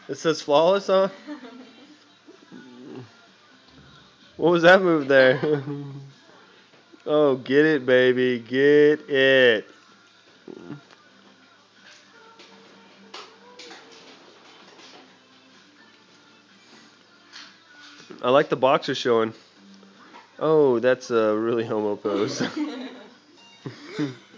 It says flawless, huh? What was that move there? Oh, get it, baby. Get it. I like the boxer showing. Oh, that's a really homo pose.